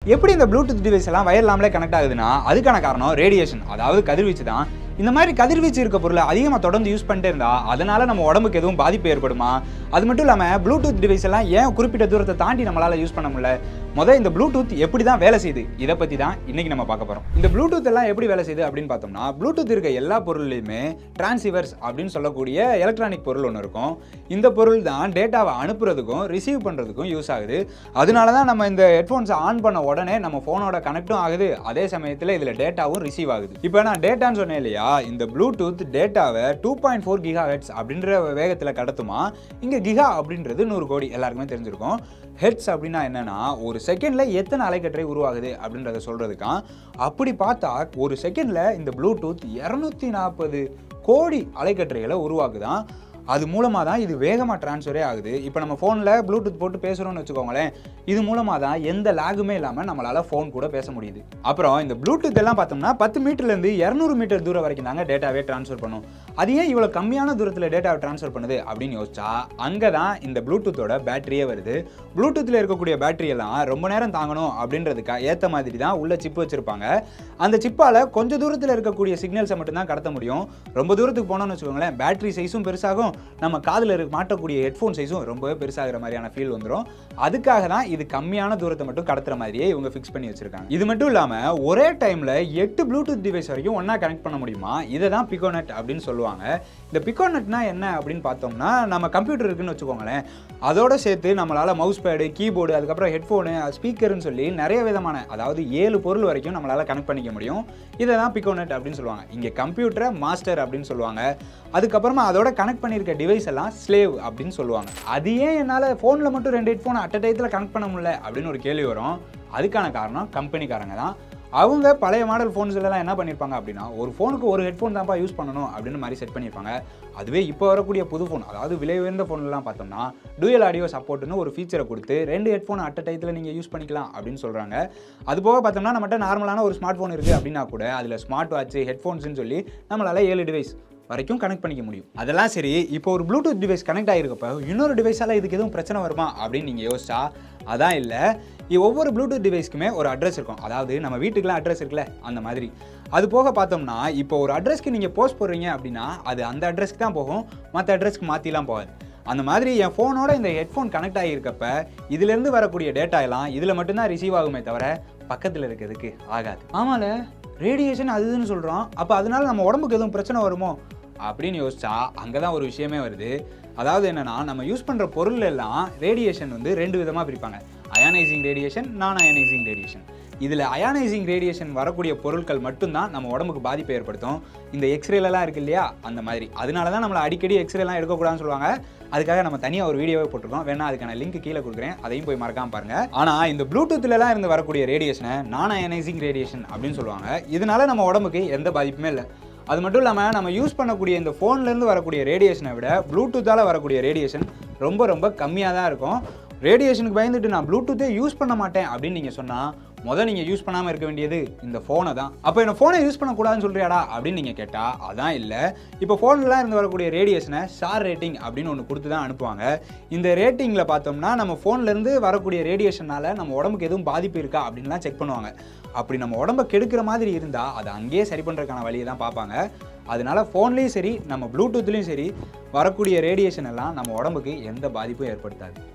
எப்படி இந்த Bluetooth device எல்லாம் வயர் இல்லாமலே கனெக்ட் ஆகுதுன்னா அதுக்கான காரணம் ரேடியேஷன், அதாவது கதிர்வீச்சு தான். இந்த மாதிரி கதிர்வீச்சு இருக்க பொருளை அதிகமாக தொடர்ந்து யூஸ் பண்ணிட்டே இருந்தா அதனால நம்ம உடம்புக்கு எதுவும் பாதிப்பு ஏற்படுமா? அது மட்டும் இல்லாமல் ப்ளூடூத் டிவைஸ் எல்லாம் ஏன் குறிப்பிட்ட தூரத்தை தாண்டி நம்மளால யூஸ் பண்ண முடியல? இந்த ப்ளூடூத் எப்படி தான் வேலை செய்யுது இதை பற்றி தான் இன்னைக்கு நம்ம பார்க்க போகிறோம். இந்த ப்ளூடூத் எல்லாம் எப்படி வேலை செய்யுது அப்படின்னு பார்த்தோம்னா, ப்ளூடூத் இருக்க எல்லா பொருள்லையுமே டிரான்சிவர்ஸ் அப்படின்னு சொல்லக்கூடிய எலக்ட்ரானிக் பொருள் ஒன்று இருக்கும். இந்த பொருள் தான் டேட்டாவை அனுப்புறதுக்கும் ரிசீவ் பண்ணுறதுக்கும் யூஸ் ஆகுது. அதனால தான் நம்ம இந்த ஹெட்ஃபோன்ஸை ஆன் பண்ண உடனே நம்ம ஃபோனோட கனெக்டும் ஆகுது, அதே சமயத்தில் இதில் டேட்டாவும் ரிசீவ் ஆகுது. இப்போ நான் டேட்டான்னு சொன்னேன் இல்லையா, இந்த ப்ளூடூத் டேட்டாவை 2.4 GHz அப்படின்ற வேகத்தில் கடத்துமா. இங்கே கிகா அப்படின்றது 100 கோடி, எல்லாருக்குமே தெரிஞ்சிருக்கும். ஹெட்ஸ் அப்படின்னா என்னன்னா, ஒரு செகண்ட்ல எத்தனை அலைக்கற்றை உருவாகுது அப்படின்றத சொல்றதுக்கா. அப்படி பார்த்தா ஒரு செகண்ட்ல இந்த ப்ளூடூத் 240 கோடி அலைக்கற்றைகளை உருவாக்குதான். அது மூலமாக தான் இது வேகமாக ட்ரான்ஸ்ஃபரே ஆகுது. இப்போ நம்ம ஃபோனில் ப்ளூடூத் போட்டு பேசுகிறோம்னு வச்சுக்கோங்களேன், இது மூலமாக தான் எந்த லேகுமே இல்லாமல் நம்மளால் ஃபோன் கூட பேச முடியுது. அப்புறம் இந்த ப்ளூடூத் எல்லாம் பார்த்தோம்னா 10 மீட்டர்லேருந்து 200 மீட்டர் தூரம் வரைக்கும் தாங்க டேட்டாவே ட்ரான்ஸ்ஃபர் பண்ணும். அது ஏன் இவ்வளோ கம்மியான தூரத்தில் டேட்டாவை ட்ரான்ஸ்ஃபர் பண்ணுது அப்படின்னு யோசிச்சா, அங்கே தான் இந்த ப்ளூடூத்தோட பேட்டரியே வருது. ப்ளூடூத்தில் இருக்கக்கூடிய பேட்டரி எல்லாம் ரொம்ப நேரம் தாங்கணும் அப்படின்றதுக்காக ஏற்ற மாதிரி தான் உள்ள சிப்பு வச்சுருப்பாங்க. அந்த சிப்பால் கொஞ்சம் தூரத்தில் இருக்கக்கூடிய சிக்னல்ஸை மட்டும்தான் கடத்த முடியும். ரொம்ப தூரத்துக்கு போனோம்னு வச்சுக்கோங்களேன், பேட்டரி சைஸும் பெருசாகும், நம்ம காதில் மாட்டக்கூடிய ஹெட்ஃபோன் சைஸும் ரொம்பவே பெருசாகிற மாதிரியான ஃபீல் வந்துடும். அதுக்காக தான் இது கம்மியான தூரத்தை மட்டும் கடத்துற மாதிரியே இவங்க ஃபிக்ஸ் பண்ணி வச்சிருக்காங்க. இது மட்டும் இல்லாமல் ஒரே டைமில் 8 ப்ளூடூத் டிவைஸ் வரைக்கும் ஒன்றா கனெக்ட் பண்ண முடியுமா. இதை தான் பிகோநெட் அப்படின்னு சொல்லுவாங்க. இந்த பிகோநெட்னா என்ன அப்படின்னு பார்த்தோம்னா, நம்ம கம்ப்யூட்டர் இருக்குன்னு வச்சுக்கோங்களேன், அதோட சேர்த்து நம்மளால் மவுஸ் பேடு, கீபோர்டு, அதுக்கப்புறம் ஹெட்ஃபோனு, ஸ்பீக்கர்னு சொல்லி நிறைய விதமான, அதாவது 7 பொருள் வரைக்கும் நம்மளால் கனெக்ட் பண்ணிக்க முடியும். இதை தான் பிகோநெட் அப்படின்னு சொல்லுவாங்க. இங்கே கம்ப்யூட்டரை மாஸ்டர் அப்படின்னு சொல்லுவாங்க. அதுக்கப்புறமா அதோட கனெக்ட் பண்ணியிருக்க டிவைஸ் எல்லாம் ஸ்லேவ் அப்படின்னு சொல்லுவாங்க. அது ஏன் என்னால் ஃபோனில் மட்டும் 2 ஹெட்ஃபோன் அட் அ டைத்தில் கனெக்ட் பண்ண முடியல அப்படின்னு ஒரு கேள்வி வரும். அதுக்கான காரணம் கம்பெனிக்காரங்க தான். அவங்க பழைய மாடல் ஃபோன்ஸ்லாம் என்ன பண்ணியிருப்பாங்க அப்படின்னா, ஒரு ஃபோனுக்கு ஒரு ஹெட்ஃபோன் தான்ப்பா யூஸ் பண்ணணும் அப்படின்னு மாதிரி செட் பண்ணியிருப்பாங்க. அதுவே இப்போ வரக்கூடிய புது ஃபோன், அதாவது விலை உயர்ந்த ஃபோன்லாம் பார்த்தோம்னா டூயல் ஆடியோ சப்போர்ட்னு ஒரு ஃபீச்சரை கொடுத்து 2 ஹெட்ஃபோன் அட் அ டைத்தில் நீங்கள் யூஸ் பண்ணிக்கலாம் அப்படின்னு சொல்கிறாங்க. அது போக பார்த்தோம்னா நம்மகிட்ட நார்மலான ஒரு ஸ்மார்ட் ஃபோன் இருக்குது அப்படின்னா கூட அதில் ஸ்மார்ட் வாட்ச், ஹெட்ஃபோன்ஸ்னு சொல்லி நம்மளால் 7 டிவைஸ் வரைக்கும் கனெக்ட் பண்ணிக்க முடியும். அதெல்லாம் சரி, இப்போ ஒரு ப்ளூடூத் டிவைஸ் கனெக்ட் ஆகிருக்கப்போ இன்னொரு டிவைஸால் இதுக்கு எதுவும் பிரச்சனை வருமா அப்படின்னு நீங்கள் யோசிச்சா, அதான் இல்லை. ஒவ்வொரு ப்ளூடூத் டிவைஸ்க்குமே ஒரு அட்ரஸ் இருக்கும். அதாவது நம்ம வீட்டுக்குலாம் அட்ரஸ் இருக்குல்ல, அந்த மாதிரி. அது போக பார்த்தோம்னா, இப்போ ஒரு அட்ரஸ்க்கு நீங்கள் போஸ்ட் போடுறீங்க அப்படின்னா அது அந்த அட்ரஸ்க்கு தான் போகும், மற்ற அட்ரஸ்க்கு மாற்றிலாம் போகாது. அந்த மாதிரி என் ஃபோனோட இந்த ஹெட்ஃபோன் கனெக்ட் ஆகியிருக்கப்ப இதுலேருந்து வரக்கூடிய டேட்டா எல்லாம் இதில் மட்டும்தான் ரிசீவ் ஆகுமே தவிர பக்கத்தில் இருக்கிறதுக்கு ஆகாது. ஆமால, ரேடியேஷன் அதுன்னு சொல்கிறோம், அப்போ அதனால நம்ம உடம்புக்கு எதுவும் பிரச்சனை வருமோ அப்படின்னு யோசிச்சா அங்கே தான் ஒரு விஷயமே வருது. அதாவது என்னென்னா, நம்ம யூஸ் பண்ணுற பொருள் எல்லாம் ரேடியேஷன் 2 விதமாக பிரிப்பாங்க. அயானைசிங் ரேடியேஷன், நான் அயானைசிங் ரேடியேஷன். இதில் அயானைசிங் ரேடியேஷன் வரக்கூடிய பொருட்கள் மட்டும்தான் நம்ம உடம்புக்கு பாதிப்பை ஏற்படுத்தும். இந்த எக்ஸ்ரேலாம் இருக்குது இல்லையா, அந்த மாதிரி. அதனால தான் நம்மளை அடிக்கடி எக்ஸ்ரேலாம் எடுக்கக்கூடாதுன்னு சொல்லுவாங்க. அதுக்காக நம்ம தனியாக ஒரு வீடியோவே போட்டிருக்கோம், வேணா அதுக்கான லிங்க் கீழே கொடுக்குறேன், அதையும் போய் மறக்காமல் பாருங்கள். ஆனால் இந்த ப்ளூடூத்லலாம் இருந்து வரக்கூடிய ரேடியேஷனை நான் அயனைசிங் ரேடியேஷன் அப்படின்னு சொல்லுவாங்க. இதனால நம்ம உடம்புக்கு எந்த பாதிப்புமே இல்லை. அது மட்டும் இல்லாமல் நம்ம யூஸ் பண்ணக்கூடிய இந்த ஃபோன்லேருந்து வரக்கூடிய ரேடியேஷனை விட ப்ளூடூத்தால் வரக்கூடிய ரேடியேஷன் ரொம்ப ரொம்ப கம்மியாக தான் இருக்கும். ரேடியேஷனுக்கு பயந்துட்டு நான் ப்ளூடூத்தே யூஸ் பண்ண மாட்டேன் அப்படின்னு நீங்கள் சொன்னால், முதல் நீங்கள் யூஸ் பண்ணாமல் இருக்க வேண்டியது இந்த ஃபோனை தான். அப்போ என்ன ஃபோனை யூஸ் பண்ணக்கூடாதுன்னு சொல்கிறியாடா அப்படின்னு நீங்கள் கேட்டால், அதான் இல்லை. இப்போ ஃபோன்லாம் இருந்து வரக்கூடிய ரேடியேஷனை ஸ்டார் ரேட்டிங் அப்படின்னு ஒன்று கொடுத்து தான் அனுப்புவாங்க. இந்த ரேட்டிங்கில் பார்த்தோம்னா நம்ம ஃபோன்லேருந்து வரக்கூடிய ரேடியேஷனால் நம்ம உடம்புக்கு எதுவும் பாதிப்பு இருக்கா அப்படின்லாம் செக் பண்ணுவாங்க. அப்படி நம்ம உடம்பை கெடுக்கிற மாதிரி இருந்தால் அதை அங்கேயே சரி பண்ணுறதுக்கான வழியை தான் பார்ப்பாங்க. அதனால ஃபோன்லேயும் சரி, நம்ம ப்ளூடூத்லேயும் சரி வரக்கூடிய ரேடியேஷன் எல்லாம் நம்ம உடம்புக்கு எந்த பாதிப்பும் ஏற்படுத்தாது.